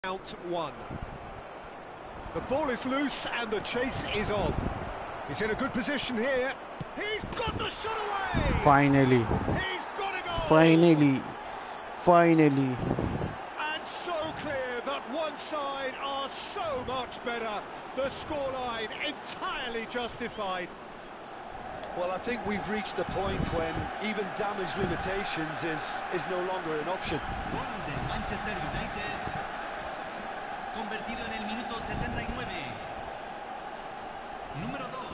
Count one. The ball is loose and the chase is on. He's in a good position here. He's got the shot away. Finally. He's got a goal. Finally. And so clear that one side are so much better. The scoreline entirely justified. Well, I think we've reached the point when even damage limitations is no longer an option. Gol del Manchester United, convertido en el minuto 79. Número 2.